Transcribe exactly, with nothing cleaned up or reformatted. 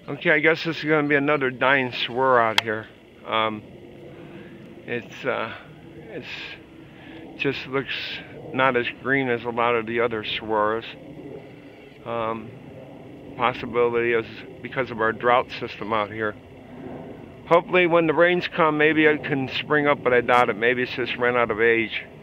Okay, I guess this is going to be another dying swirl out here. Um, it's uh, it's just looks not as green as a lot of the other swirls. Um, possibility is because of our drought system out here. Hopefully when the rains come, maybe it can spring up, but I doubt it. Maybe it's just ran out of age.